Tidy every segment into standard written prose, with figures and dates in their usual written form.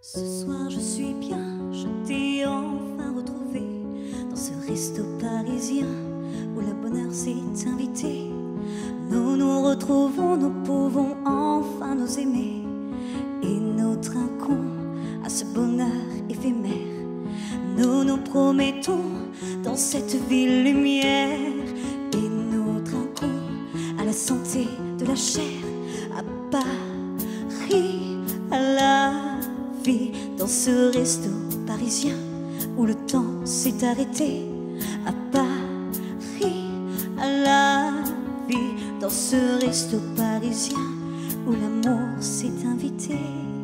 Ce soir je suis bien, je t'ai enfin retrouvé dans ce resto parisien où le bonheur s'est invité. Nous nous retrouvons, nous pouvons enfin nous aimer et nous trinquons à ce bonheur éphémère. Nous nous promettons dans cette ville lumière et nous trinquons à la santé de la chair, à Paris, à la vie, dans ce resto parisien où le temps s'est arrêté, à Paris, à la vie, dans ce resto parisien où l'amour s'est invité.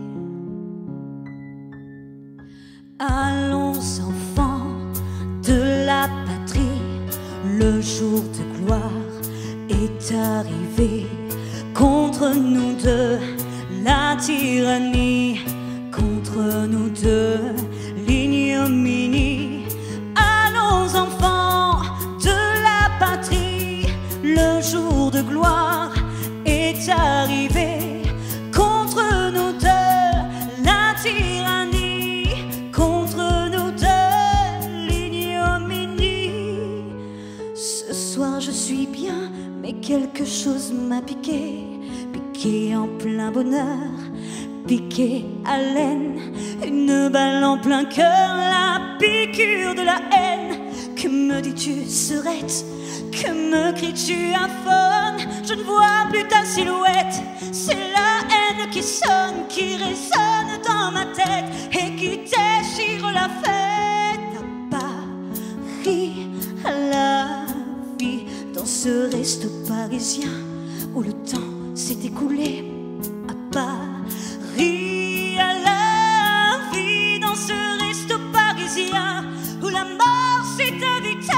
Allons enfants de la patrie, le jour de gloire est arrivé. Contre nous deux, la tyrannie, contre nous deux, l'ignominie. Allons enfants de la patrie, le jour de gloire est arrivé. Contre nous deux, la tyrannie, contre nous deux, l'ignominie. Ce soir je suis bien, mais quelque chose m'a piqué, piqué en plein bonheur, piqué à l'aine, une balle en plein cœur, la piqûre de la haine. Que me dis-tu, serette? Que me cries-tu, aphone? Je ne vois plus ta silhouette, c'est la haine qui sonne, qui résonne dans ma tête et qui déchire la fête. À Paris, à la vie, dans ce resto parisien où le temps s'est écoulé, à Paris, à la vie, dans ce resto parisien où la mort s'est invitée.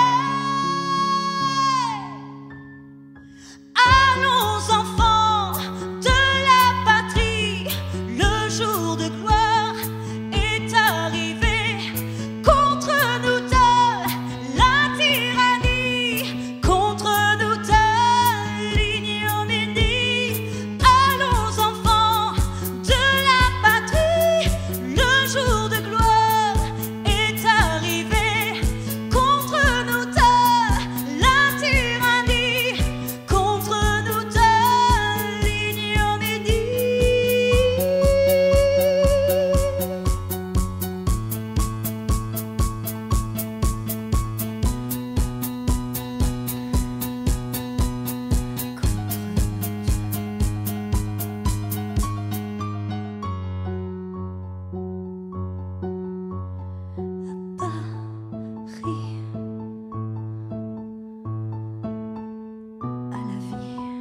Allons enfants de la patrie, le jour de gloire est arrivé. Contre nous deux, la tyrannie, contre nous deux, l'ignominie. Allons enfants de la patrie, le jour de gloire est arrivé. Contre nous deux, la tyrannie, contre nous deux, l'ignominie. Paris, à la vie,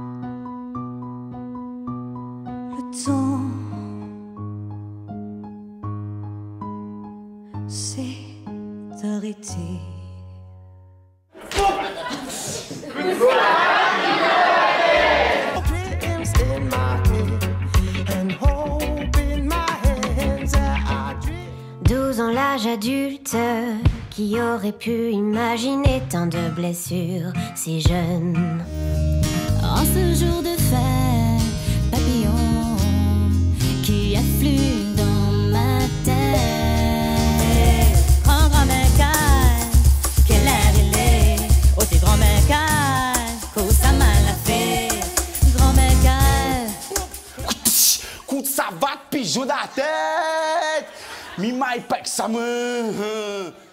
le temps s'est arrêté. Dreams in my head and hope in my hands that I dream. 12 ans, l'âge adulte, qui aurait pu imaginer tant de blessures si jeunes. En ce jour de fête, papillon qui afflue dans ma tête. Grand-mère calme, quelle heure il est? Oh, t'es grand-mère calme, qu'au ça mal a fait. Grand-mère calme. Coup de savate, pigeon dans la tête. Mi mai pec ça me.